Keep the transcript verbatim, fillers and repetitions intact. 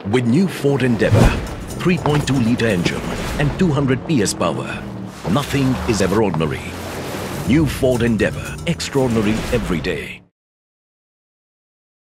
With new Ford Endeavour, three point two litre engine and two hundred P S power, nothing is ever ordinary. New Ford Endeavour, extraordinary every day.